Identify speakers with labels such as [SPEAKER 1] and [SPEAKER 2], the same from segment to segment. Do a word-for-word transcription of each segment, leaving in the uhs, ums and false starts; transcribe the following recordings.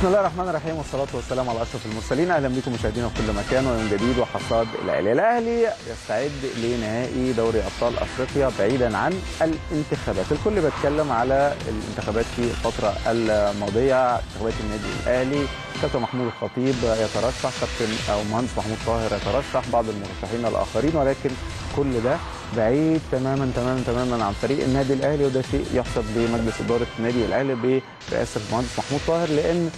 [SPEAKER 1] الله الرحمن الرحيم، والصلاة والسلام على أشرف المرسلين. أهلا بكم مشاهدينا في كل مكان، ويوم جديد وحصاد الأهلي. الأهلي يستعد لنهائي دوري أبطال أفريقيا بعيدا عن الانتخابات. الكل بيتكلم على الانتخابات في الفترة الماضية، انتخابات النادي الأهلي. كابتن محمود الخطيب يترشح، كابتن أو مهندس محمود طاهر يترشح، بعض المرشحين الآخرين، ولكن كل ده بعيد تماما تماما تماما عن فريق النادي الاهلي، وده شيء يحسب لمجلس اداره النادي الاهلي برئاسه المهندس محمود طاهر، لان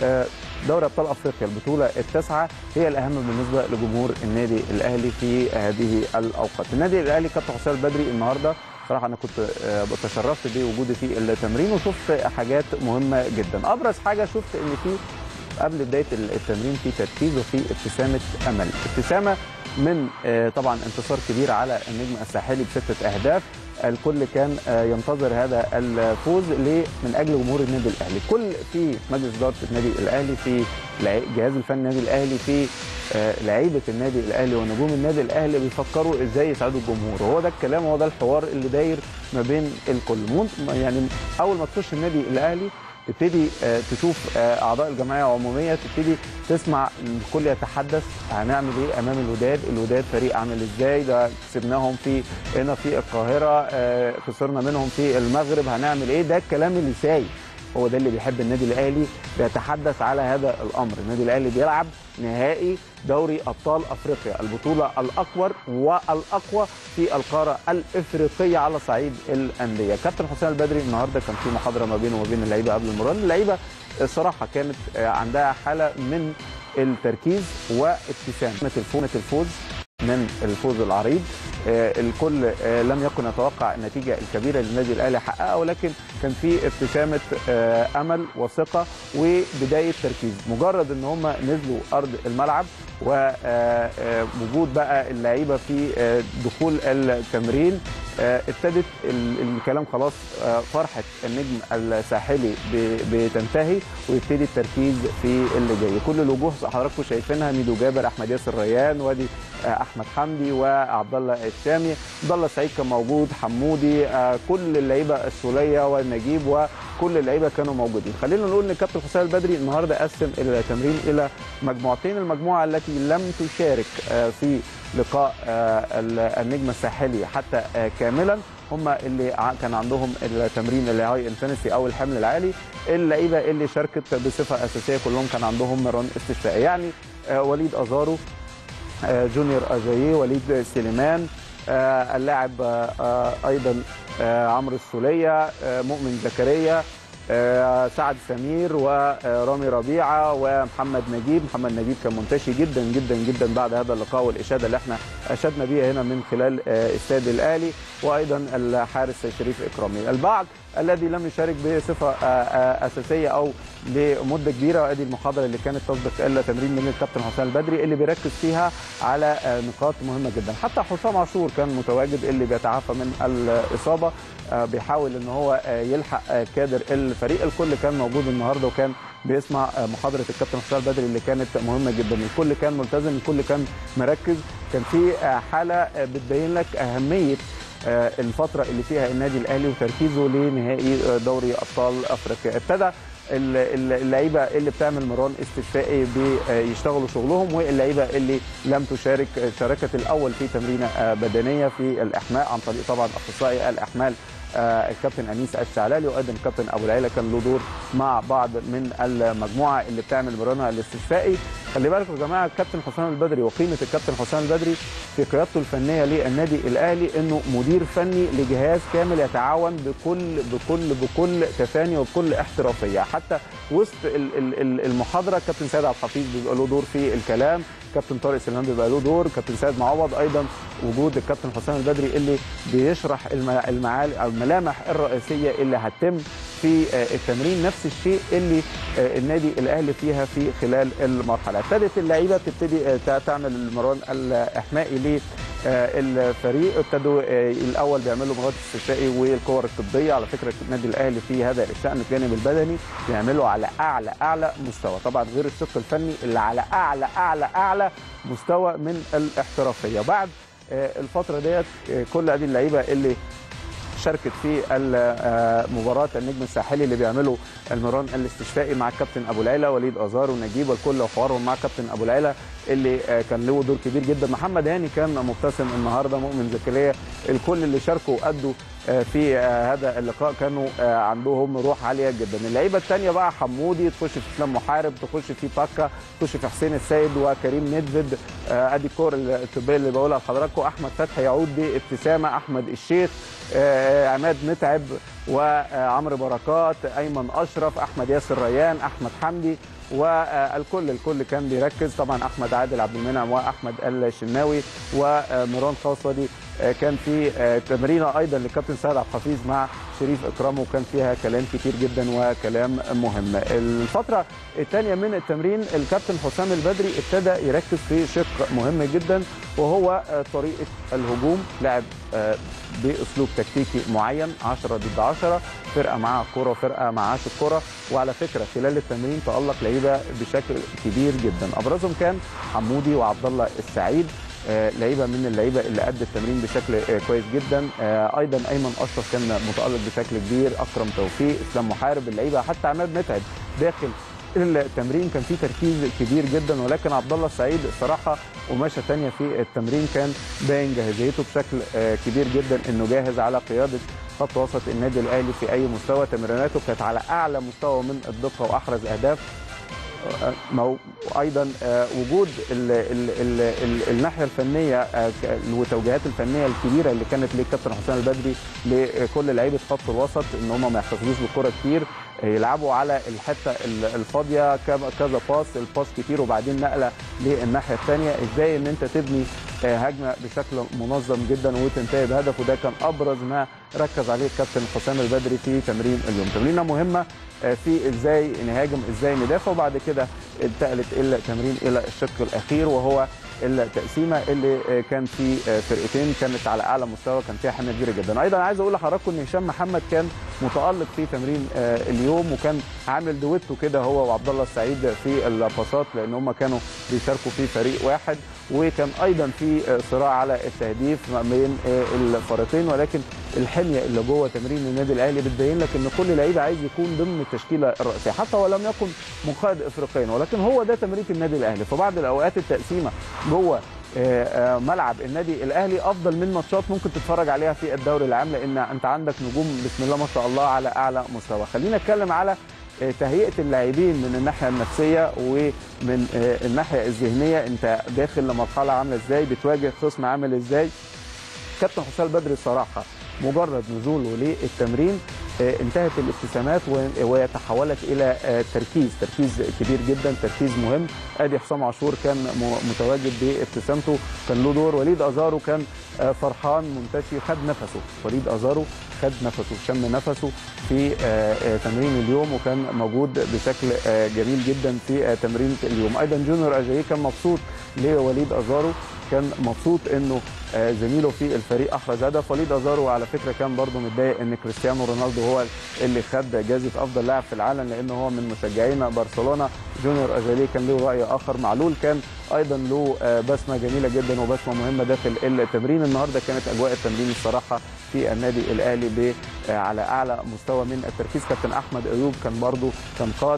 [SPEAKER 1] دوري ابطال افريقيا البطوله التاسعه هي الاهم بالنسبه لجمهور النادي الاهلي في هذه الاوقات. النادي الاهلي كابتن حسام البدري النهارده صراحه انا كنت تشرفت بوجودي في التمرين وشفت حاجات مهمه جدا. ابرز حاجه شفت ان في قبل بدايه التمرين في تركيز وفي ابتسامه امل، ابتسامه من طبعا انتصار كبير على النجم الساحلي بستة اهداف. الكل كان ينتظر هذا الفوز من اجل جمهور النادي الاهلي. كل في مجلس اداره النادي الاهلي، في الجهاز الفني النادي الاهلي، في لعيبه النادي الاهلي ونجوم النادي الاهلي بيفكروا ازاي يساعدوا الجمهور. وهو ده الكلام، وهو ده الحوار اللي داير ما بين الكل. يعني اول ما تخش النادي الاهلي تبتدي تشوف اعضاء الجمعيه العموميه، تبتدي تسمع الكل يتحدث هنعمل ايه امام الوداد، الوداد فريق عامل ازاي، ده كسبناهم في هنا في القاهره، خسرنا منهم في المغرب، هنعمل ايه. ده الكلام اللي سايب، هو ده اللي بيحب النادي الاهلي، بيتحدث على هذا الامر. النادي الاهلي بيلعب نهائي دوري ابطال افريقيا، البطوله الاكبر والاقوى في القاره الافريقيه على صعيد الانديه. كابتن حسام البدري النهارده كان في محاضره ما بينه وما بين اللعيبه قبل المباراه. اللعيبه الصراحه كانت عندها حاله من التركيز وابتسامه الفوز من الفوز العريض. الكل لم يكن يتوقع النتيجه الكبيره اللي النادي الاهلي حققها، ولكن كان في ابتسامه امل وثقه وبدايه تركيز. مجرد ان هم نزلوا ارض الملعب ووجود بقى اللعيبه في دخول التمرين، ابتدت الكلام خلاص، فرحه النجم الساحلي بتنتهي ويبتدي التركيز في اللي جاي. كل الوجوه حضراتكم شايفينها، ميدو جابر، احمد ياسر ريان، وادي احمد حمدي، وعبد الله الشامي، عبد الله السعيد كان موجود، حمودي، كل اللعيبه السوليه والنجيب وكل اللعيبه كانوا موجودين. خلينا نقول ان كابتن حسام البدري النهارده قسم التمرين الى مجموعتين. المجموعه التي لم تشارك في لقاء النجم الساحلي حتى كاملا هم اللي كان عندهم التمرين اللي هاي انتنسي او الحمل العالي. اللعيبه اللي شاركت بصفه اساسيه كلهم كان عندهم مران استشفائي، يعني وليد ازارو، جونيور اجاييه، وليد سليمان، اللاعب ايضا عمرو السوليه، مؤمن زكريا، سعد سمير، ورامي ربيعه، ومحمد نجيب. محمد نجيب كان منتشي جدا جدا جدا بعد هذا اللقاء والاشاده اللي احنا اشدنا بيها هنا من خلال استاد الاهلي، وايضا الحارس شريف اكرامي. البعض الذي لم يشارك بصفه اساسيه او لمده كبيره، وادي المحاضره اللي كانت تسبق التمرين من الكابتن حسام البدري اللي بيركز فيها على نقاط مهمه جدا. حتى حسام عاشور كان متواجد اللي بيتعافى من الاصابه، بيحاول ان هو يلحق كادر الفريق. الكل كان موجود النهارده وكان بيسمع محاضره الكابتن حسام البدري اللي كانت مهمه جدا. الكل كان ملتزم، الكل كان مركز، كان في حاله بتبين لك اهميه الفتره اللي فيها النادي الاهلي وتركيزه لنهائي دوري ابطال افريقيا. ابتدى اللعيبه اللي بتعمل مران استشفائي بيشتغلوا شغلهم، واللعيبه اللي لم تشارك شاركت الاول في تمرينه بدنيه في الاحماء عن طريق طبعا اخصائي الاحمال الكابتن انيس الشعلالي، وايضا الكابتن ابو العيله كان له دور مع بعض من المجموعه اللي بتعمل مرانها الاستشفائي. خلي بالكم يا جماعه، الكابتن حسام البدري وقيمه الكابتن حسام البدري في قيادته الفنيه للنادي الاهلي انه مدير فني لجهاز كامل يتعاون بكل بكل بكل تفاني وبكل احترافيه. حتى وسط المحاضره الكابتن سيد عبد الحفيظ بيبقى له دور في الكلام، كابتن طارق سليمان بيبقى له دور، كابتن سيد معوض، ايضا وجود الكابتن حسام البدري اللي بيشرح المعالي او الملامح الرئيسيه اللي هتتم في التمرين. نفس الشيء اللي النادي الاهلي فيها في خلال المرحله. ابتدت اللعيبه تبتدي تعمل المران الاحمائي للفريق. ابتدوا الاول بيعملوا مران استشفائي والكور الطبيه. على فكره النادي الاهلي في هذا الشان الجانب البدني بيعملوا على اعلى اعلى مستوى، طبعا غير الشق الفني اللي على اعلى اعلى اعلى مستوى من الاحترافيه. بعد الفتره ديت كل ادي اللعيبه اللي شاركت في مباراه النجم الساحلي اللي بيعملوا المران الاستشفائي مع الكابتن ابو العيله وليد ازار ونجيب والكل وحوارهم مع كابتن ابو العيله اللي كان له دور كبير جدا. محمد هاني كان مبتسم النهارده، مؤمن زكريا، الكل اللي شاركوا وادوا في هذا اللقاء كانوا عندهم روح عاليه جدا. اللعيبه الثانيه بقى حمودي تخش في اسلام محارب، تخش في باكا، تخش في حسين السيد وكريم ندفد، ادي الكور الطبيه اللي بقولها لحضراتكم. احمد فتحي يعود بابتسامه، احمد الشيخ، عماد متعب وعمرو بركات، ايمن اشرف، احمد ياسر ريان، احمد حمدي، والكل الكل كان بيركز. طبعا احمد عادل عبد المنعم واحمد الشناوي وميران خاصدي. كان في تمرينه ايضا للكابتن سيد عبد الحفيظ مع شريف اكرام وكان فيها كلام كتير جدا وكلام مهم. الفتره الثانيه من التمرين الكابتن حسام البدري ابتدى يركز في شق مهم جدا وهو طريقه الهجوم. لعب باسلوب تكتيكي معين، عشرة ضد عشرة، فرقه معاها الكره وفرقه معهاش الكره. وعلى فكره خلال التمرين تالق لعيبه بشكل كبير جدا، ابرزهم كان حمودي وعبد الله السعيد، لعيبه من اللعيبه اللي ادت التمرين بشكل كويس جدا. ايضا ايمن اشرف كان متالق بشكل كبير، اكرم توفيق، اسلام محارب، اللعيبه حتى عماد متعب داخل التمرين كان فيه تركيز كبير جدا. ولكن عبد الله السعيد الصراحه قماشه ثانيه في التمرين، كان باين جاهزيته بشكل كبير جدا انه جاهز على قياده خط وسط النادي الاهلي في اي مستوى. تمريناته كانت على اعلى مستوى من الدقه واحرز اهداف. ايضا وجود ال ال ال ال الناحيه الفنيه والتوجيهات الفنيه الكبيره اللي كانت للكابتن حسام البدري لكل لعيبه خط الوسط ان هم ما يحتفظوش بالكره كتير، يلعبوا على الحته الفاضيه، كذا باس، الباس كتير وبعدين نقله للناحيه الثانيه، ازاي ان انت تبني هجمه بشكل منظم جدا وتنتهي بهدف. وده كان ابرز ما ركز عليه الكابتن حسام البدري في تمرين اليوم. تمرينه مهمه في ازاي نهاجم، ازاي ندافع، وبعد كده انتقلت التمرين الى الشق الاخير وهو التقسيمه اللي كان في فرقتين كانت على اعلى مستوى، كان فيها حميه كبيره جدا. ايضا عايز اقول لحضراتكم ان هشام محمد كان متالق في تمرين اليوم وكان عامل دويتو كده هو وعبد الله السعيد في الباصات لان هم كانوا بيشاركوا في فريق واحد، وكان ايضا في صراع على التهديف بين الفريقين. ولكن الحميه اللي جوه تمرين النادي الاهلي بتبين لك ان كل لعيب عايز يكون ضمن التشكيله الرئيسيه حتى ولم يكن مقيد افريقيا، ولكن هو ده تمرين النادي الاهلي. فبعض الاوقات التقسيمه جوه ملعب النادي الاهلي افضل من ماتشات ممكن تتفرج عليها في الدوري العام، لان انت عندك نجوم بسم الله ما شاء الله على اعلى مستوى. خلينا نتكلم على تهيئه اللاعبين من الناحيه النفسيه ومن الناحيه الذهنيه. انت داخل لمرحله عامله ازاي، بتواجه خصم عامل ازاي. كابتن حسام البدري الصراحه مجرد نزوله للتمرين انتهت الابتسامات وتحولت الى تركيز، تركيز كبير جدا، تركيز مهم. ادي حسام عاشور كان متواجد بابتسامته، كان له دور. وليد ازارو كان فرحان منتشي، خد نفسه، وليد ازارو خد نفسه، شم نفسه في تمرين اليوم وكان موجود بشكل جميل جدا في تمرين اليوم. ايضا جونيور اجاييه كان مبسوط لوليد ازارو، كان مبسوط انه زميله في الفريق احرز هدف. وليد ازارو على فكره كان برضه متضايق ان كريستيانو رونالدو هو اللي خد جائزه افضل لاعب في العالم لانه هو من مشجعين برشلونه. جونيور اجاييه كان له راي اخر. معلول كان ايضا له بسمه جميله جدا وبسمه مهمه داخل التمرين. النهارده كانت اجواء التمرين الصراحه في النادي الاهلي على اعلى مستوى من التركيز. كابتن احمد ايوب كان برضه كان قاد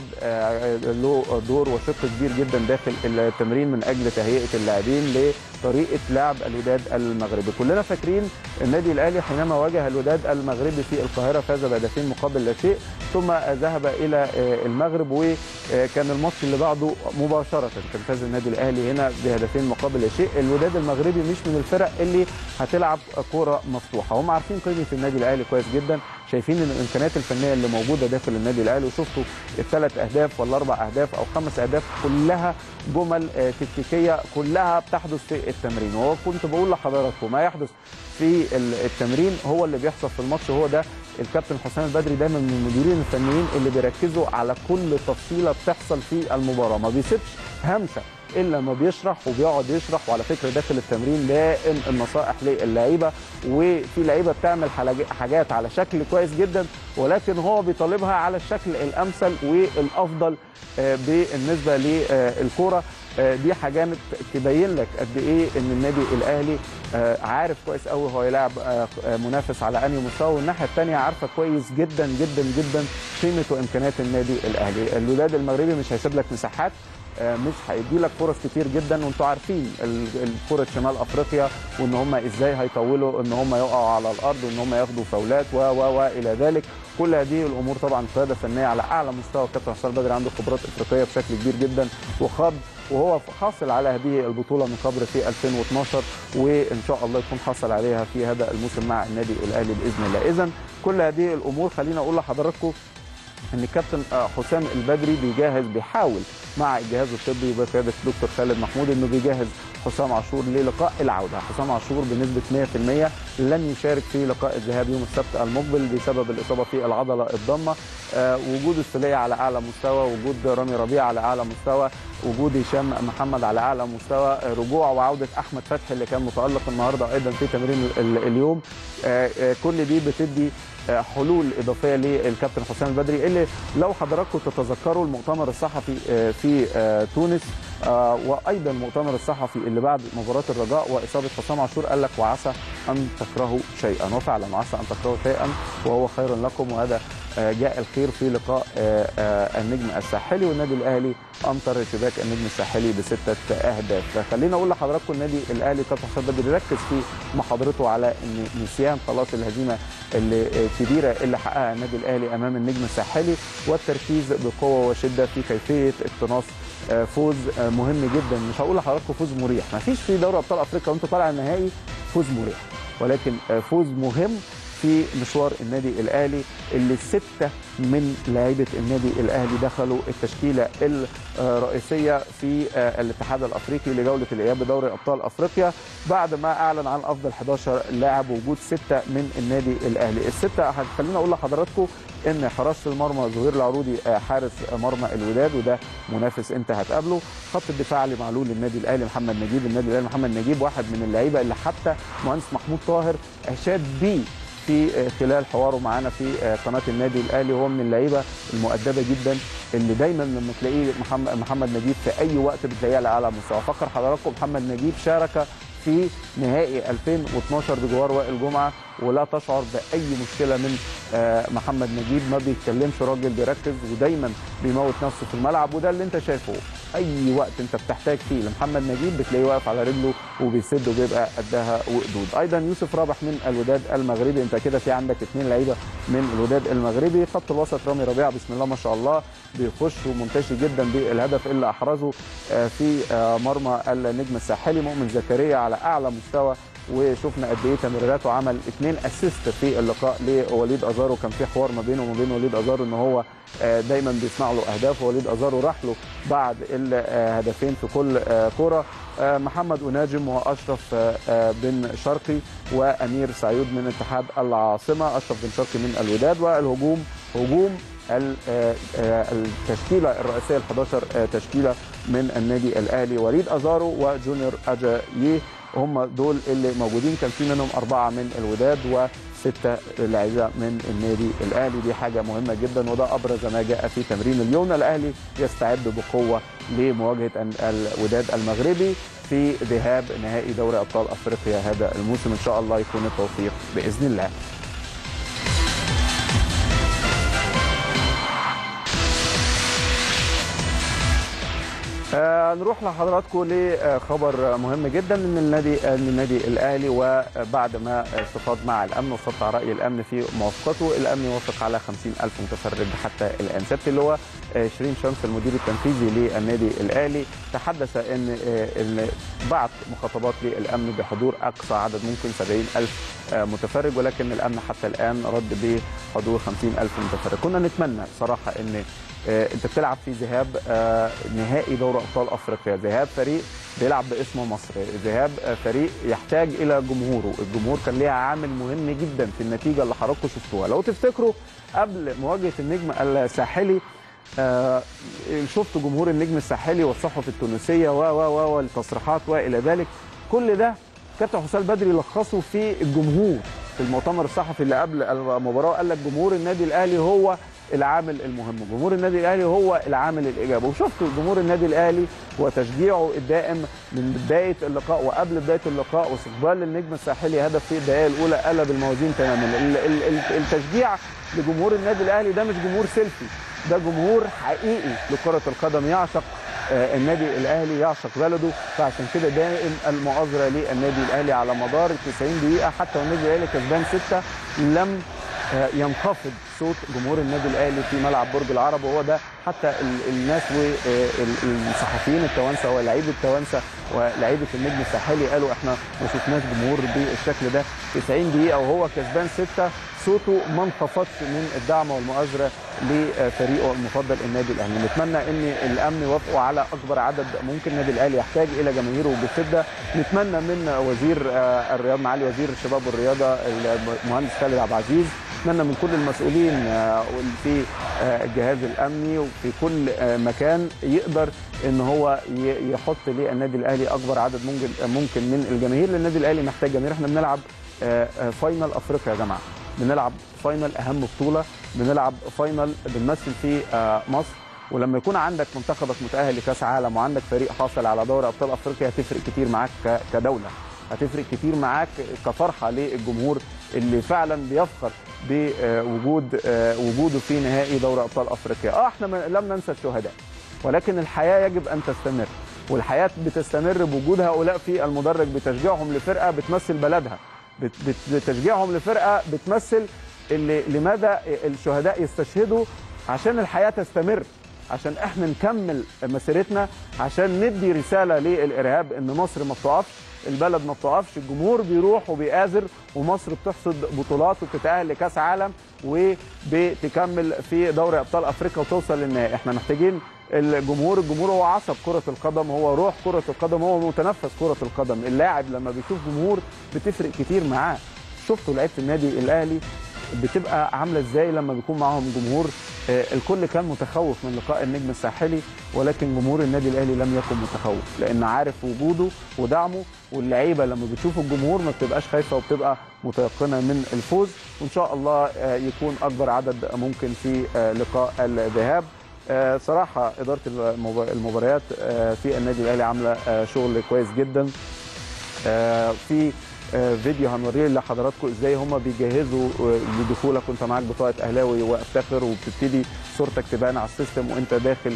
[SPEAKER 1] له دور وشق كبير جدا داخل التمرين من اجل تهيئه اللاعبين لطريقه لعب الوداد المغربي. كلنا فاكرين النادي الاهلي حينما واجه الوداد المغربي في القاهره فاز بهدفين مقابل لا شيء، ثم ذهب الى المغرب وكان الماتش اللي بعده مباشره كان فاز النادي الاهلي هنا بهدفين مقابل لا شيء. الوداد المغربي مش من الفرق اللي هتلعب كوره مفتوحه، هم عارفين قيمه النادي الاهلي كويس جدا، شايفين ان الامكانيات الفنيه اللي موجوده داخل النادي الاهلي، وشفتوا الثلاث اهداف ولا اربع اهداف او خمس اهداف كلها جمل تكتيكيه كلها بتحدث في التمرين. وهو كنت بقول لحضراتكم ما يحدث في التمرين هو اللي بيحصل في الماتش. هو ده الكابتن حسام البدري دايما من المديرين الفنيين اللي بيركزوا على كل تفصيله بتحصل في المباراه، ما بيسيبش همسه الا ما بيشرح وبيقعد يشرح. وعلى فكره داخل التمرين دائم النصائح للعيبه، وفي لعيبه بتعمل حاجات على شكل كويس جدا ولكن هو بيطالبها على الشكل الامثل والافضل بالنسبه للكوره. دي حاجات تبين لك قد ايه ان النادي الاهلي عارف كويس قوي هو يلعب منافس على انهي مستوى، والناحيه الثانيه عارفه كويس جدا جدا جدا قيمه وامكانيات النادي الاهلي. الوداد المغربي مش هيسيب لك مساحات، مش هيدي لك فرص كتير جدا، وانتوا عارفين الكره شمال افريقيا وان هم ازاي هيطولوا ان هم يقعوا على الارض وان هم ياخدوا فاولات و و و الى ذلك. كل هذه الامور طبعا قياده فنيه على اعلى مستوى. كابتن حسام البدري عنده خبرات افريقيه بشكل كبير جدا، وخاض وهو حاصل على هذه البطوله من قبل في ألفين واثناشر، وان شاء الله يكون حصل عليها في هذا الموسم مع النادي الاهلي باذن الله. اذا كل هذه الامور خلينا اقول لحضراتكم ان الكابتن حسام البدري بيجهز بيحاول مع الجهاز الطبي بقياده دكتور خالد محمود انه بيجهز حسام عاشور للقاء العوده. حسام عاشور بنسبه مئة في المئة لن يشارك في لقاء الذهاب يوم السبت المقبل بسبب الاصابه في العضله الضمه. آه وجود السوليه على اعلى مستوى، وجود رامي ربيع على اعلى مستوى، وجود هشام محمد على اعلى مستوى، آه رجوع وعوده احمد فتحي اللي كان متالق النهارده ايضا في تمرين اليوم. آه آه كل دي بتدي حلول اضافيه للكابتن حسام البدري، اللي لو حضراتكم تتذكروا المؤتمر الصحفي في تونس وايضا المؤتمر الصحفي اللي بعد مباراه الرجاء واصابه حسام عاشور قال لك وعسى ان تكرهوا شيئا، وفعلا وعسى ان تكرهوا شيئا وهو خير لكم، وهذا جاء الخير في لقاء النجم الساحلي، والنادي الاهلي امطر شباك النجم الساحلي بسته اهداف. فخلينا اقول لحضراتكم النادي الاهلي كابتن حسام البدري ركز في محاضرته على ان نسيان خلاص الهزيمه الكبيره اللي حققها النادي الاهلي امام النجم الساحلي، والتركيز بقوه وشده في كيفيه اقتناص فوز مهم جدا. مش هقول لحضراتكم فوز مريح، ما فيش في دوري ابطال افريقيا وانت طالع النهائي فوز مريح، ولكن فوز مهم في مشوار النادي الاهلي اللي سته من لاعيبه النادي الاهلي دخلوا التشكيله الرئيسيه في الاتحاد الافريقي لجوله الاياب بدوري ابطال افريقيا، بعد ما اعلن عن افضل احد عشر لاعب وجود سته من النادي الاهلي. السته خلينا اقول لحضراتكم ان حراسه المرمى زهير العروضي حارس مرمى الوداد وده منافس انت هتقابله. خط الدفاع علي معلول للنادي الاهلي محمد نجيب، النادي الاهلي محمد نجيب واحد من اللعيبه اللي حتى مهندس محمود طاهر اشاد بيه في خلال حواره معانا في قناه النادي الاهلي، هو من اللعيبه المؤدبه جدا اللي دايما لما تلاقيه محمد محمد نجيب في اي وقت بتلاقيه على اعلى مستوى. فكر حضراتكم محمد نجيب شارك في نهائي ألفين واثناشر بجوار وائل جمعه، ولا تشعر باي مشكله من محمد نجيب، ما بيتكلمش، راجل بيركز ودايما بيموت نفسه في الملعب، وده اللي انت شايفه اي وقت انت بتحتاج فيه لمحمد نجيب بتلاقيه واقف على رجله وبيسد وبيبقى قدها وقدود. ايضا يوسف رابح من الوداد المغربي، انت كده في عندك اثنين لعيبه من الوداد المغربي. خط الوسط رامي ربيع بسم الله ما شاء الله بيخش ومنتشي جدا بالهدف اللي احرزه في مرمى النجم الساحلي. مؤمن زكريا على اعلى مستوى وشفنا قد ايه تمريراته، عمل اثنين اسيست في اللقاء لوليد ازارو، كان في حوار ما بينه وما بين وليد ازارو ان هو دايما بيسمع له اهداف، ووليد ازارو راح له بعد الهدفين في كل كره. محمد أناجم واشرف بن شرقي وامير سعيد من اتحاد العاصمه، اشرف بن شرقي من الوداد. والهجوم هجوم التشكيله الرئيسيه ال احد عشر تشكيله من النادي الاهلي، وليد ازارو وجونيور اجاييه هم دول اللي موجودين، كان في منهم اربعه من الوداد وسته لاعيبه من النادي الاهلي. دي حاجه مهمه جدا وده ابرز ما جاء في تمرين اليوم. الاهلي يستعد بقوه لمواجهه الوداد المغربي في ذهاب نهائي دوري ابطال افريقيا هذا الموسم، ان شاء الله يكون التوفيق باذن الله. آه نروح لحضراتكم لخبر مهم جدا ان النادي النادي الاهلي وبعد ما استفاض مع الامن وصدت على راي الامن في موافقته، الامن يوافق على خمسين ألف متفرج حتى الان. سبت اللي هو شيرين شمس المدير التنفيذي للنادي الاهلي تحدث ان بعت مخاطبات للامن بحضور اقصى عدد ممكن سبعين ألف متفرج، ولكن الامن حتى الان رد بحضور خمسين ألف متفرج. كنا نتمنى صراحه ان انت بتلعب في ذهاب نهائي دوري ابطال افريقيا، ذهاب فريق بيلعب باسم مصر، ذهاب فريق يحتاج الى جمهوره، الجمهور كان ليها عامل مهم جدا في النتيجه اللي حضراتكم شفتوها. لو تفتكروا قبل مواجهه النجم الساحلي آه شفت جمهور النجم الساحلي والصحف التونسيه و و و والتصريحات والى ذلك، كل ده كابتن حسام البدري لخصه في الجمهور في المؤتمر الصحفي اللي قبل المباراه، قال لك جمهور النادي الاهلي هو العامل المهم. جمهور النادي الاهلي هو العامل الايجابي، وشفتوا جمهور النادي الاهلي وتشجيعه الدائم من بدايه اللقاء وقبل بدايه اللقاء واستقبال النجم الساحلي هدف في الدقائق الاولى قلب الموازين تماما. التشجيع لجمهور النادي الاهلي ده مش جمهور سيلفي، ده جمهور حقيقي لكره القدم، يعشق النادي الاهلي، يعشق بلده. فعشان كده دائم المؤازره للنادي الاهلي على مدار تسعين دقيقه، حتى والنادي الاهلي كسبان سته لم ينخفض صوت جمهور النادي الاهلي في ملعب برج العرب. وهو ده حتى الناس والصحفيين التوانسه ولاعيبه التوانسه ولاعيبه النجم الساحلي قالوا احنا ما شفناش جمهور بالشكل ده تسعين دقيقه وهو كسبان سته، صوته ما انخفضش من الدعم والمؤازره لفريقه المفضل النادي الاهلي. نتمنى ان الامن يوافقوا على اكبر عدد ممكن. النادي الاهلي يحتاج الى جماهيره بشده. نتمنى من وزير الرياضه معالي وزير الشباب والرياضه المهندس خالد عبد العزيز، نتمنى من كل المسؤولين في الجهاز الامني وفي كل مكان يقدر ان هو يحط للنادي الاهلي اكبر عدد ممكن ممكن من الجماهير. النادي الاهلي محتاج جماهير. احنا بنلعب فاينل افريقيا يا جماعه، بنلعب فاينل اهم بطوله، بنلعب فاينل بنمثل فيه مصر. ولما يكون عندك منتخبك متاهل لكاس عالم وعندك فريق حاصل على دوري ابطال افريقيا هتفرق كتير معاك كدوله، هتفرق كتير معاك كفرحه للجمهور اللي فعلا بيفخر بوجود وجوده في نهائي دوري ابطال افريقيا. اه احنا لم ننسى الشهداء، ولكن الحياه يجب ان تستمر، والحياه بتستمر بوجود هؤلاء في المدرج، بتشجيعهم لفرقه بتمثل بلدها، بتشجيعهم لفرقه بتمثل اللي لماذا الشهداء يستشهدوا عشان الحياه تستمر، عشان احنا نكمل مسيرتنا، عشان ندي رساله للارهاب ان مصر ما بتقفش، البلد ما بتقفش، الجمهور بيروح وبيآزر، ومصر بتحصد بطولات وبتتأهل لكاس عالم وبتكمل في دوري ابطال افريقيا وتوصل للنهائي. احنا محتاجين الجمهور، الجمهور هو عصب كرة القدم، هو روح كرة القدم، هو متنفس كرة القدم. اللاعب لما بيشوف جمهور بتفرق كتير معاه. شفتوا لعيبه النادي الاهلي بتبقى عامله ازاي لما بيكون معاهم جمهور. الكل كان متخوف من لقاء النجم الساحلي، ولكن جمهور النادي الاهلي لم يكن متخوف، لان عارف وجوده ودعمه، واللعيبه لما بتشوف الجمهور ما بتبقاش خايفه وبتبقى متيقنه من الفوز. وان شاء الله يكون اكبر عدد ممكن في لقاء الذهاب. صراحه اداره المباريات في النادي الاهلي عامله شغل كويس جدا. في فيديو هنوريه لحضراتكم ازاي هم بيجهزوا لدخولك وانت معاك بطاقه اهلاوي وافتخر، وبتبتدي صورتك تبان على السيستم وانت داخل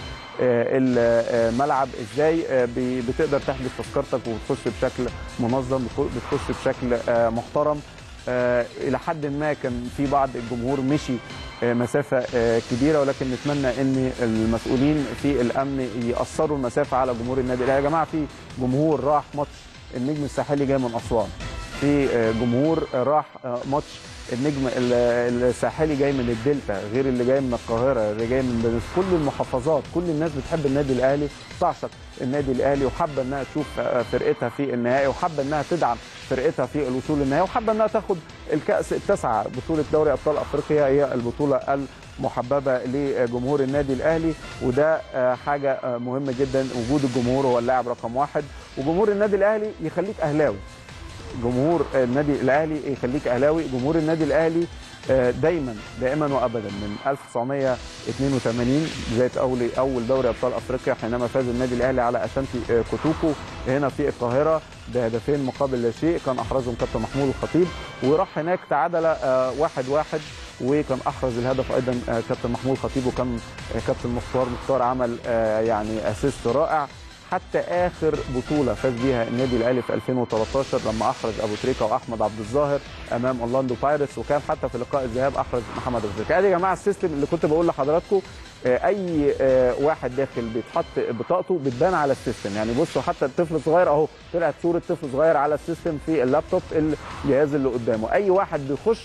[SPEAKER 1] الملعب، ازاي بتقدر تحجز تذكرتك وبتخش بشكل منظم، بتخش بشكل محترم. الى حد ما كان في بعض الجمهور مشي مسافه كبيره، ولكن نتمنى ان المسؤولين في الامن يقصروا المسافه على جمهور النادي الاهلي. يا جماعه في جمهور راح ماتش النجم الساحلي جاي من اسوان، في جمهور راح ماتش النجم الساحلي جاي من الدلتا، غير اللي جاي من القاهره، اللي جاي من كل المحافظات. كل الناس بتحب النادي الاهلي، تعشق النادي الاهلي، وحابه انها تشوف فرقتها في النهائي، وحابه انها تدعم فرقتها في الوصول للنهائي، وحابه انها تاخد الكاس التاسعه. بطوله دوري ابطال افريقيا هي البطوله المحببه لجمهور النادي الاهلي، وده حاجه مهمه جدا. وجود الجمهور هو اللاعب رقم واحد، وجمهور النادي الاهلي يخليك اهلاوي. جمهور النادي الاهلي يخليك اهلاوي. جمهور النادي الاهلي دايما دائما وابدا من ألف وتسعمائة واثنين وثمانين بدايه اول اول دوري ابطال افريقيا، حينما فاز النادي الاهلي على اشانتي كوتوكو هنا في القاهره بهدفين مقابل لا شيء، كان احرزهم كابتن محمود الخطيب، وراح هناك تعادل واحد واحد، وكان احرز الهدف ايضا كابتن محمود الخطيب، وكان كابتن مختار مختار عمل يعني اسيست رائع. حتى اخر بطوله فاز بيها النادي الاهلي في ألفين وثلاثة عشر لما احرز ابو تريكه واحمد عبد الظاهر امام اورلاندو بايرتس، وكان حتى في لقاء الذهاب احرز محمد ابو تريكه. ادي يا جماعه السيستم اللي كنت بقول لحضراتكم، اي واحد داخل بيتحط بطاقته بتبان على السيستم. يعني بصوا حتى الطفل صغير اهو طلعت صوره طفل صغير على السيستم في اللابتوب الجهاز اللي قدامه. اي واحد بيخش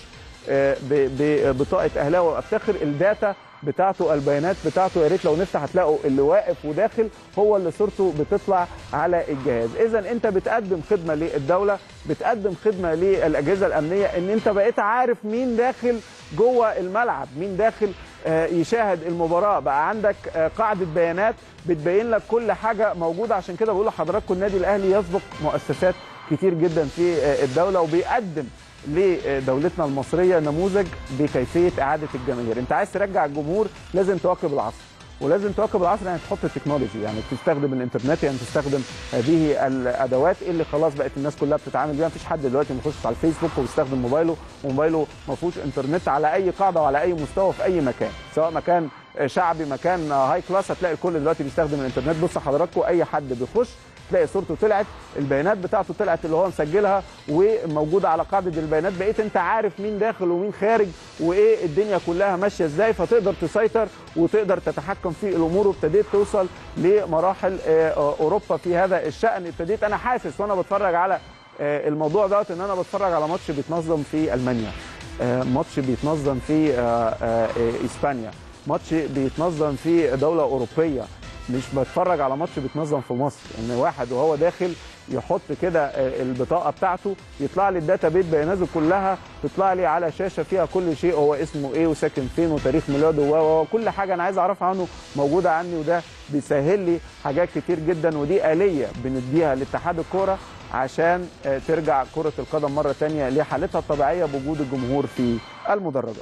[SPEAKER 1] ببطاقه اهلاوي وافتخر، الداتا بتاعته البيانات بتاعته يا ريت لو نفتح هتلاقوا اللي واقف وداخل هو اللي صورته بتطلع على الجهاز. اذا انت بتقدم خدمه للدوله، بتقدم خدمه للاجهزه الامنيه، ان انت بقيت عارف مين داخل جوه الملعب، مين داخل يشاهد المباراه، بقى عندك قاعده بيانات بتبين لك كل حاجه موجوده. عشان كده بقول لحضراتكم النادي الاهلي يسبق مؤسسات كتير جدا في الدوله، وبيقدم لدولتنا المصريه نموذج بكيفيه اعاده الجماهير. انت عايز ترجع الجمهور لازم تواكب العصر، ولازم تواكب العصر يعني تحط التكنولوجي، يعني تستخدم الانترنت، يعني تستخدم هذه الادوات اللي خلاص بقت الناس كلها بتتعامل بيها. مفيش حد دلوقتي بيخش على الفيسبوك ويستخدم موبايله وموبايله ما فيهوش انترنت على اي قاعده وعلى اي مستوى في اي مكان، سواء مكان شعبي مكان هاي كلاس، هتلاقي الكل دلوقتي بيستخدم الانترنت. بص حضراتكم اي حد بيخش تلاقي صورته طلعت، البيانات بتاعته طلعت اللي هو مسجلها وموجوده على قاعده البيانات، بقيت انت عارف مين داخل ومين خارج وايه الدنيا كلها ماشيه ازاي، فتقدر تسيطر وتقدر تتحكم في الامور. وابتديت توصل لمراحل اوروبا في هذا الشان. ابتديت انا حاسس وانا بتفرج على الموضوع دوت ان انا بتفرج على ماتش بيتنظم في المانيا، ماتش بيتنظم في اسبانيا، ماتش بيتنظم في دوله اوروبيه، مش بتفرج على ماتش بيتنظم في مصر. ان واحد وهو داخل يحط كده البطاقه بتاعته يطلع لي الداتا بيت بياناته كلها، تطلع لي على شاشه فيها كل شيء، هو اسمه ايه وساكن فين وتاريخ ميلاده وكل حاجه انا عايز اعرفها عنه موجوده عني. وده بيسهل لي حاجات كتير جدا، ودي آلية بنديها لاتحاد الكوره عشان ترجع كره القدم مره ثانيه لحالتها الطبيعيه بوجود الجمهور في المدرجات.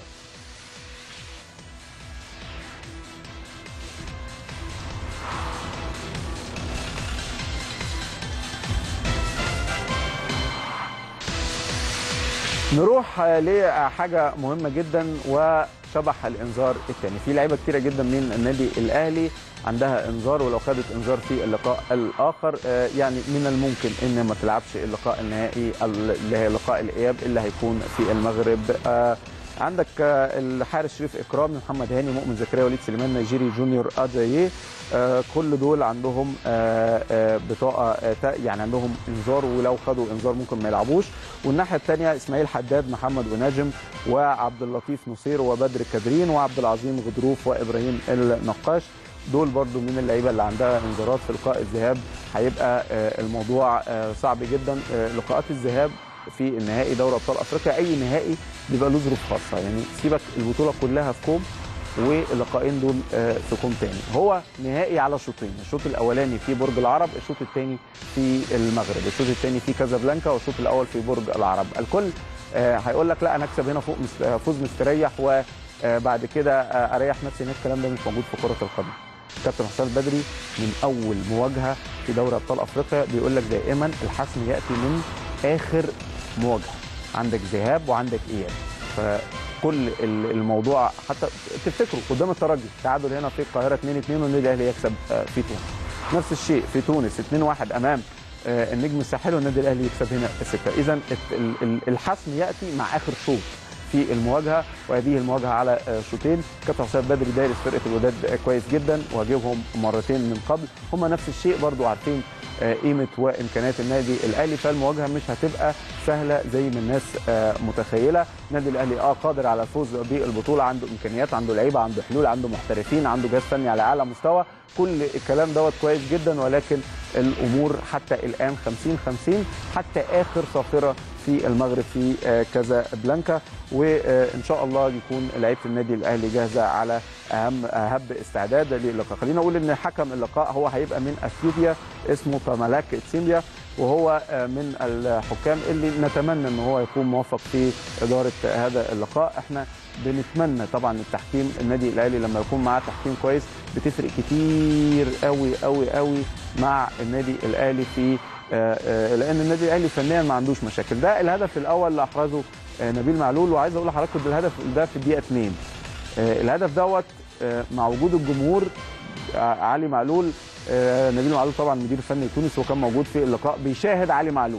[SPEAKER 1] نروح لحاجه مهمه جدا وشبح الانذار الثاني. في لعيبه كتيره جدا من النادي الاهلي عندها انذار، ولو خدت انذار في اللقاء الاخر يعني من الممكن ان ما تلعبش اللقاء النهائي اللي هي لقاء الاياب اللي هيكون في المغرب. عندك الحارس شريف اكرام، محمد هاني، مؤمن زكريا، وليد سليمان، نيجيري جونيور اجاييه، كل دول عندهم بطاقه يعني عندهم انذار، ولو خدوا انذار ممكن ما يلعبوش. والناحيه الثانيه اسماعيل حداد، محمد وناجم، وعبد اللطيف نصير، وبدر كادرين، وعبد العظيم غضروف، وابراهيم النقاش، دول برضو من اللعيبه اللي عندها انذارات في لقاء الذهاب. هيبقى الموضوع صعب جدا. لقاءات الذهاب في النهائي دوري ابطال افريقيا، اي نهائي بيبقى له ظروف خاصه، يعني سيبك البطوله كلها في كوم واللقاءين دول في كوم تاني. هو نهائي على شوطين، الشوط الاولاني في برج العرب، الشوط الثاني في المغرب، الشوط الثاني في كازابلانكا، والشوط الاول في برج العرب. الكل هيقول لك لا انا اكسب هنا فوق فوز مستريح وبعد كده اريح نفسي هناك. الكلام ده مش موجود في كره القدم. كابتن حسام البدري من اول مواجهه في دوري ابطال افريقيا بيقول لك دائما الحسم ياتي من اخر مواجهه، عندك ذهاب وعندك اياب. فكل الموضوع حتى تفتكروا قدام الترجي تعادل هنا في القاهره اتنين اتنين والنادي الاهلي يكسب في تونس، نفس الشيء في تونس اتنين واحد امام النجم الساحلي والنادي الاهلي يكسب هنا ستة. اذا الحسم ياتي مع اخر شوط في المواجهه، وهذه المواجهه على شوطين. كابتن حسام البدري دارس فرقه الوداد كويس جدا وواجههم مرتين من قبل، هم نفس الشيء برضو عارفين قيمه وامكانيات النادي الاهلي، فالمواجهه مش هتبقى سهله زي ما الناس متخيله. النادي الاهلي اه قادر على الفوز بالبطوله، عنده امكانيات، عنده لعيبه، عنده حلول، عنده محترفين، عنده جهاز فني على اعلى مستوى، كل الكلام دوت كويس جدا، ولكن الامور حتى الان خمسين خمسين حتى اخر صافره في المغرب في كازابلانكا. وان شاء الله يكون لعيبه النادي الاهلي جاهزه على اهم اهب استعداد للقاء. خلينا اقول ان حكم اللقاء هو هيبقى من اثيوبيا اسمه تامالاك تسيمبيا، وهو من الحكام اللي نتمنى ان هو يكون موفق في اداره هذا اللقاء. احنا بنتمنى طبعا التحكيم، النادي الاهلي لما يكون معاه تحكيم كويس بتفرق كتير قوي قوي قوي مع النادي الاهلي، في لان النادي الاهلي فنيا ما عندوش مشاكل. ده الهدف الاول اللي احرزه نبيل معلول، وعايز اقول لحضراتكم الهدف ده في الدقيقه اتنين. الهدف دوت مع وجود الجمهور، علي معلول، نبيل معلول طبعا مدير فني تونس وكان موجود في اللقاء بيشاهد علي معلول.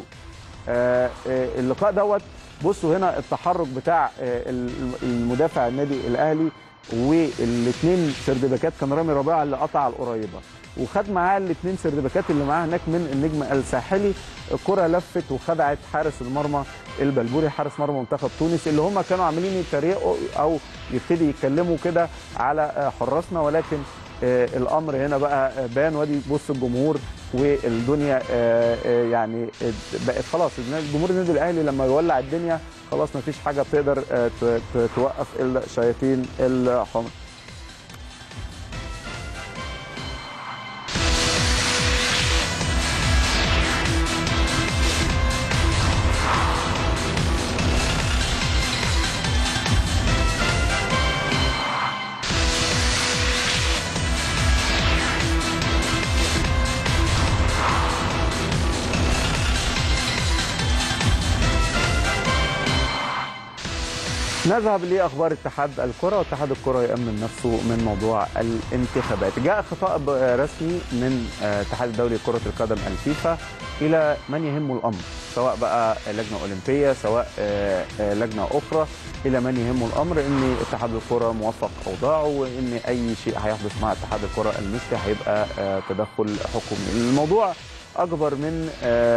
[SPEAKER 1] اللقاء دوت بصوا هنا التحرك بتاع المدافع النادي الاهلي والاثنين سردباكات، كان رامي ربيعه اللي قطع القريبه وخد معاه الاثنين سردباكات اللي معاه هناك من النجم الساحلي. الكره لفت وخدعت حارس المرمى البلبوري، حارس مرمى منتخب تونس، اللي هم كانوا عاملين يتريقوا او يبتدي يتكلموا كده على حراسنا، ولكن الامر هنا بقى بان. وادي بص الجمهور والدنيا يعني بقت خلاص، جمهور النادي الاهلي لما يولع الدنيا خلاص ما فيش حاجه بتقدر توقف الشياطين الحمر. نذهب لاخبار اتحاد الكره. واتحاد الكره يامن نفسه من موضوع الانتخابات. جاء خطاب رسمي من اتحاد الدولي لكره القدم الفيفا الى من يهمه الامر، سواء بقى لجنه اولمبيه سواء لجنه اخرى، الى من يهمه الامر ان اتحاد الكره موفق اوضاعه، وان اي شيء هيحدث مع اتحاد الكره المصري هيبقى تدخل حكومي. الموضوع اكبر من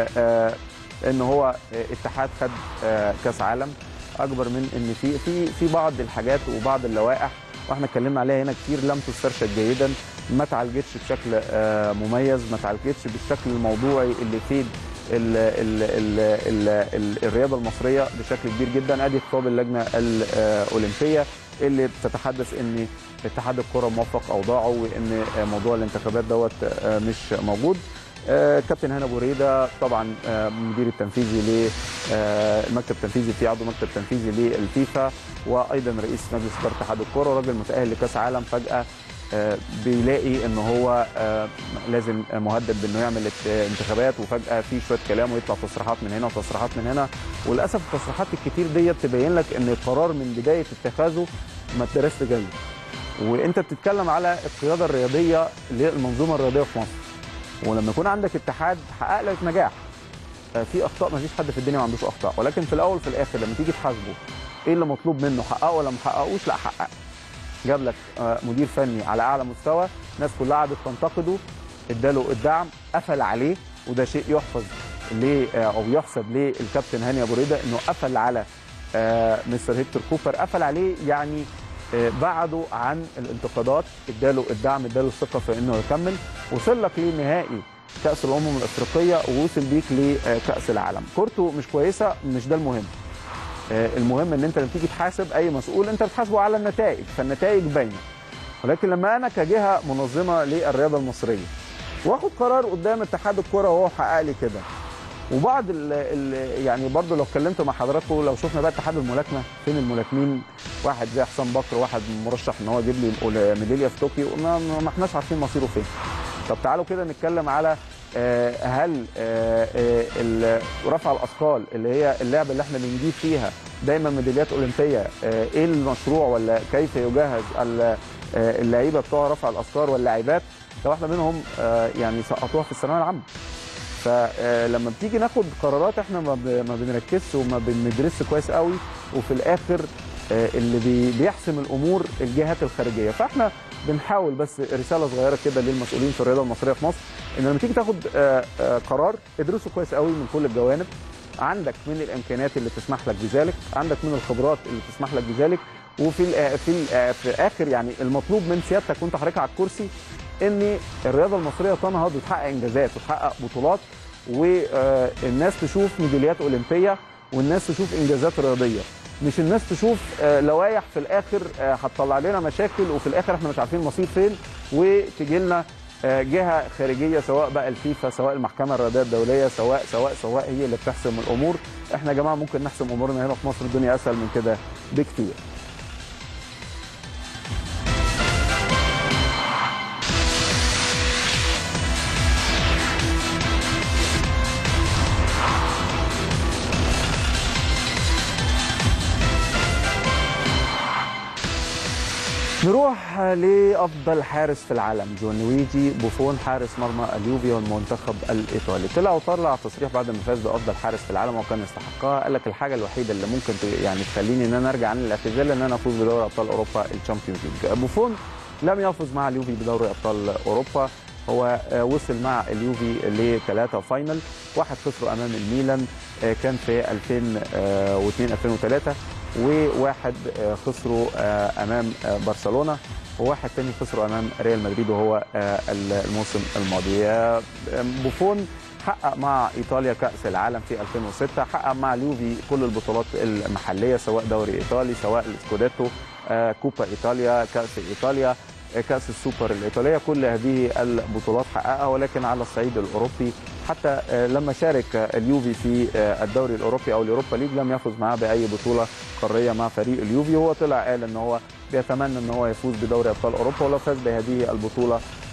[SPEAKER 1] ان هو اتحاد خد كاس عالم، اكبر من ان في في في بعض الحاجات وبعض اللوائح واحنا اتكلمنا عليها هنا كتير لم تسترشد جيدا، ما تعالجتش بشكل مميز، ما تعالجتش بالشكل الموضوعي اللي يفيد ال ال ال ال ال الرياضه المصريه بشكل كبير جدا. ادي خطاب اللجنه الاولمبيه اللي بتتحدث ان اتحاد الكره موفق اوضاعه، وان موضوع الانتخابات دوت مش موجود. كابتن هاني ابو ريده طبعا المدير التنفيذي للمكتب التنفيذي في عضو مكتب تنفيذي للفيفا، وايضا رئيس مجلس اداره اتحاد الكره، راجل متاهل لكاس عالم، فجاه بيلاقي ان هو لازم مهدد بانه يعمل انتخابات، وفجاه في شويه كلام ويطلع تصريحات من هنا وتصريحات من هنا، وللاسف التصريحات الكتير ديت تبين لك ان القرار من بدايه اتخاذه ما اتدرسش جيد. وانت بتتكلم على القياده الرياضيه للمنظومه الرياضيه في مصر، ولما يكون عندك اتحاد حقق لك نجاح، في اخطاء ما فيش حد في الدنيا ما عندوش اخطاء، ولكن في الاول وفي الاخر لما تيجي تحاسبه ايه اللي مطلوب منه، حققه ولا ما حققوش؟ لا حقق. جاب لك مدير فني على اعلى مستوى، الناس كلها قعدت تنتقده، اداله الدعم، قفل عليه، وده شيء يحفظ ليه او يحسب للكابتن هاني ابو ريده انه قفل على مستر هيكتور كوبر، قفل عليه يعني بعده عن الانتقادات، اداله الدعم، اداله الثقه في انه يكمل، وصل لك لنهائي كاس الامم الافريقيه ووصل بيك لكاس العالم. كورته مش كويسه، مش ده المهم. المهم ان انت لما تيجي تحاسب اي مسؤول انت بتحاسبه على النتائج، فالنتائج باينه. ولكن لما انا كجهه منظمه للرياضه المصريه واخد قرار قدام اتحاد الكره وهو حقق لي كده، وبعض ال ال يعني برضه لو اتكلمت مع حضراتكم، لو شفنا بقى اتحاد الملاكمه، فين الملاكمين؟ واحد زي حسام بكر، واحد مرشح ان هو يجيب لي ميداليه في طوكيو، ما, ما احناش عارفين مصيره فين. طب تعالوا كده نتكلم على هل رفع الاثقال اللي هي اللعبه اللي احنا بنجيب فيها دايما ميداليات اولمبيه، ايه المشروع ولا كيف يجهز اللعيبه بتوع رفع الاثقال واللاعبات؟ لو احنا منهم يعني سقطوها في الثانويه العامه. فلما بتيجي ناخد قرارات احنا ما بنركزش وما بندرسش كويس قوي، وفي الاخر اللي بيحسم الامور الجهات الخارجيه. فاحنا بنحاول بس رساله صغيره كده للمسؤولين في الرياضه المصريه في مصر، ان لما تيجي تاخد قرار ادرسه كويس قوي من كل الجوانب، عندك من الامكانيات اللي تسمح لك بذلك، عندك من الخبرات اللي تسمح لك بذلك، وفي ال في ال في اخر يعني المطلوب من سيادتك وانت حضرتك على الكرسي ان الرياضه المصريه تنهض وتحقق انجازات وتحقق بطولات، والناس تشوف ميداليات اولمبيه، والناس تشوف انجازات رياضيه، مش الناس تشوف لوائح في الاخر هتطلع لنا مشاكل وفي الاخر احنا مش عارفين المصير فين، وتجي لنا جهه خارجيه سواء بقى الفيفا سواء المحكمه الرياضيه الدوليه سواء سواء سواء هي اللي بتحسم الامور. احنا يا جماعه ممكن نحسم امورنا هنا في مصر، الدنيا اسهل من كده بكتير. نروح لافضل حارس في العالم، جون لويجي بوفون، حارس مرمى اليوفي والمنتخب الايطالي. طلع وطلع تصريح بعد ما فاز بافضل حارس في العالم وكان يستحقها. قال لك الحاجه الوحيده اللي ممكن يعني تخليني ان انا ارجع عن الاعتزال ان انا افوز بدوري ابطال اوروبا الشامبيونز ليج. بوفون لم يفز مع اليوفي بدوري ابطال اوروبا، هو وصل مع اليوفي لثلاثه فاينل، واحد خسروا امام الميلان كان في ألفين واثنين ألفين وثلاثة، وواحد خسروا امام برشلونه، وواحد تاني خسروا امام ريال مدريد وهو الموسم الماضي. بوفون حقق مع ايطاليا كاس العالم في ألفين وستة، حقق مع اليوفي كل البطولات المحليه سواء دوري ايطالي سواء السكوديتو، كوبا ايطاليا، كاس ايطاليا، كاس السوبر الايطاليه، كل هذه البطولات حققها. ولكن على الصعيد الاوروبي حتى لما شارك اليوفي في الدوري الاوروبي او اليوروبا ليج لم يفز معاه باي بطوله قاريه مع فريق اليوفي. هو طلع قال ان هو بيتمنى ان هو يفوز بدوري ابطال اوروبا، ولو فاز بهذه البطوله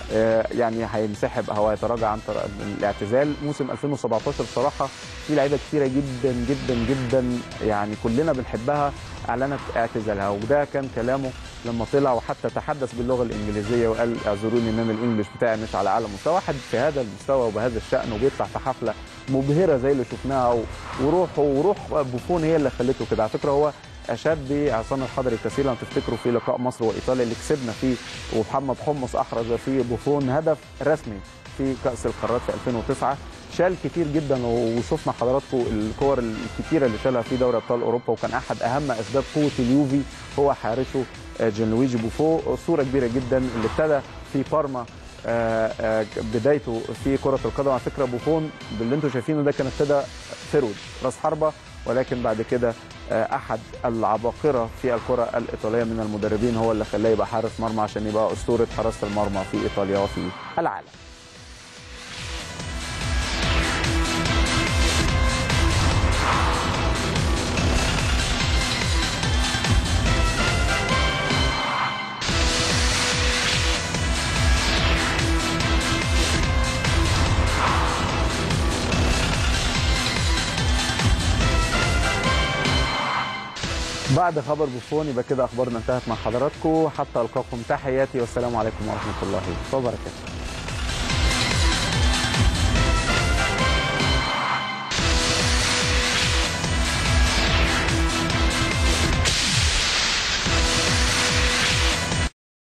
[SPEAKER 1] يعني هينسحب او هيتراجع عن الاعتزال. موسم ألفين وسبعتاشر بصراحه في لعيبه كثيره جدا جدا جدا يعني كلنا بنحبها اعلنت اعتزالها، وده كان كلامه لما طلع وحتى تحدث باللغه الانجليزيه وقال اعذروني ان انا الانجليش بتاعي مش على اعلى مستوى. واحد في هذا المستوى وبهذا الشان وبيطلع في حفله مبهره زي اللي شفناها، وروحه وروح بوفون هي اللي خلته كده. على فكره هو اشاد بعصام الحضري كثيرا، لو تفتكروا في لقاء مصر وايطاليا اللي كسبنا فيه ومحمد حمص احرز فيه بوفون هدف رسمي في كاس القارات في ألفين وتسعة، شال كتير جدا وشفنا حضراتكم الكور الكتيره اللي شالها في دوري ابطال اوروبا، وكان احد اهم اسباب قوه اليوفي هو حارسه جانلويجي بوفون. صوره كبيره جدا اللي ابتدى في بارما بدايته في كره القدم. على فكره بوفون باللي انتم شايفينه ده كان ابتدى فرود راس حربه، ولكن بعد كده احد العباقره في الكره الايطاليه من المدربين هو اللي خلاه يبقى حارس مرمى عشان يبقى اسطوره حراسه المرمى في ايطاليا وفي العالم. بعد خبر بوفون يبقى كده اخبارنا انتهت مع حضراتكم، حتى القاكم تحياتي والسلام عليكم ورحمه الله وبركاته.